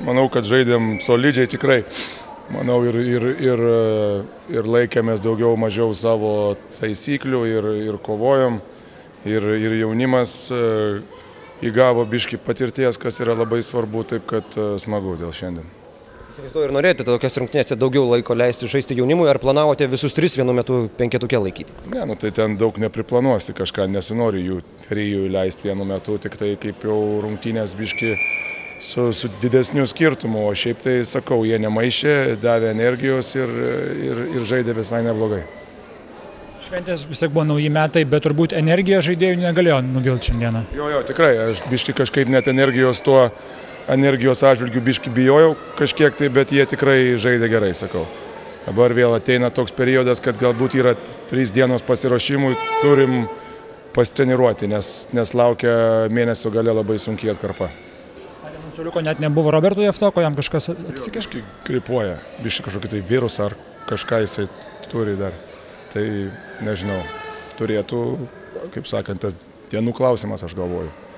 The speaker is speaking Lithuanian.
Manau, kad žaidėm solidžiai tikrai. Manau, ir laikėmės daugiau mažiau savo taisyklių ir kovojom. Ir jaunimas įgavo biškį patirties, kas yra labai svarbu, taip kad smagu dėl šiandien. Įsivaizduoju, ir norėjote tokias rungtynėse daugiau laiko leisti žaisti jaunimui, ar planavote visus tris vienu metu penketuke laikyti? Ne, tai ten daug nepriplanuosi kažką, nesinori jų trijų leisti vienu metu, tik tai kaip jau rungtynės biškį su didesniu skirtumu, o šiaip tai sakau, jie nemaišė, davė energijos ir žaidė visai neblogai. Šventės vis tiek buvo nauji metai, bet turbūt energija žaidėjų negalėjo nuvilti šiandieną. Jo, tikrai, aš biškį kažkaip net energijos atžvilgių biškį bijojau kažkiek tai, bet jie tikrai žaidė gerai, sakau. Dabar vėl ateina toks periodas, kad galbūt yra 3 dienos pasiruošimui, turim pasitreniruoti, nes laukia mėnesio gale labai sunkiai atkarpa. Suliuko net nebuvo Roberto Javtoko, jam kažkas atsitikė? Biškį gripuoja, biškį kažkokį tai virusą ar kažką jisai turi dar. Tai nežinau, turėtų, kaip sakant, tas dienų klausimas, aš galvoju.